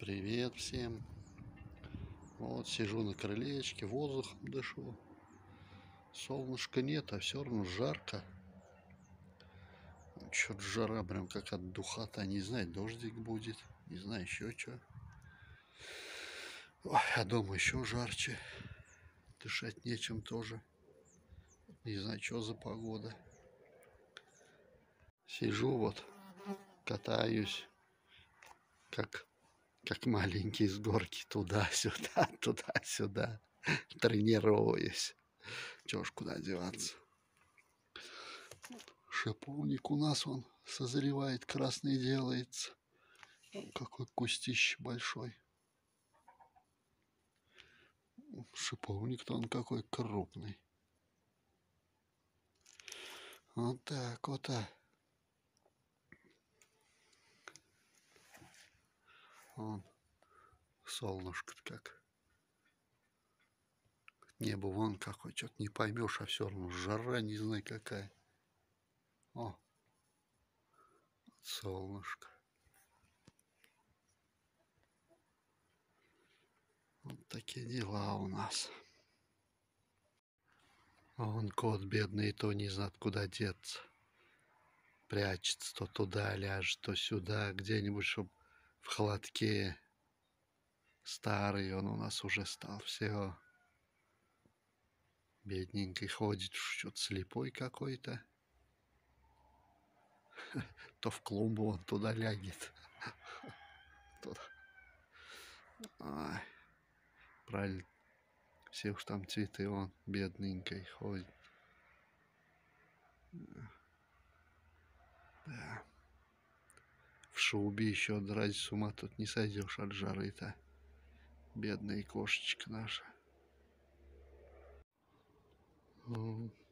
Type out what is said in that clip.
Привет всем. Вот сижу на крылечке, воздухом дышу. Солнышка нет, а все равно жарко. Чё-то жара прям как от духота. Не знаю, дождик будет. Не знаю, еще что. Ой, а дома еще жарче. Дышать нечем тоже. Не знаю, что за погода. Сижу вот, катаюсь, как маленький с горки. Туда-сюда, туда-сюда. Тренируюсь. Чё ж куда деваться. Шиповник у нас он созревает, красный делается. Какой кустище большой. Шиповник-то он какой крупный. Вот так вот. Вон, солнышко как. Небо вон какое, что-то не поймешь, а все равно жара не знаю какая. О, солнышко. Вот такие дела у нас. А вон кот бедный, то не знает, куда деться. Прячется, то туда ляжет, то сюда, где-нибудь, чтоб в холодке. Старый он у нас уже стал, все. Бедненький ходит, что-то слепой какой-то. То в клумбу он туда лягет. Туда. Ай, правильно. Все уж там цветы, он бедненький ходит. Да. В шубе еще драть с ума тут не сойдешь от жары-то. Бедная кошечка наша.